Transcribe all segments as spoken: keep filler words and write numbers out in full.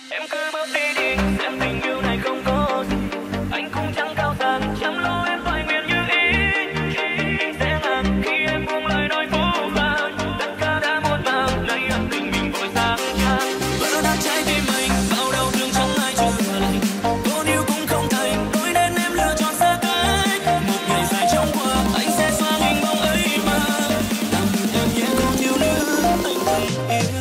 Em cứ bước đi đi, xem tình yêu này không có gì. Anh cũng chẳng cao sang, chẳng lo em phải nguyện như ý. Anh sẽ ngàn khi em buông lời nói vô vàn. Tất cả đã muộn màng, nay ân tình mình vội sang trang. Vỡ nát trái tim mình, bao đau thương chẳng ai chữa lành. Cô yêu cũng không thành, tôi nên em lựa chọn xa cách. Một ngày dài trong qua, anh sẽ xóa hình bóng ấy mà. Làm em nhé cô thiếu nữ, anh tình yêu.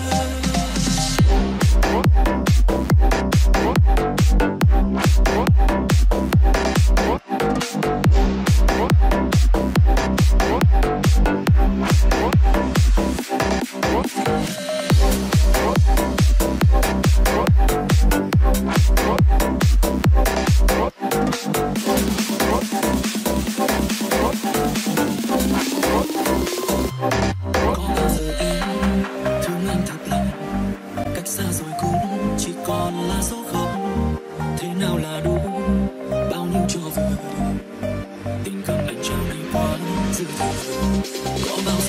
Tình cảm anh trao này quá dư thừa, có bao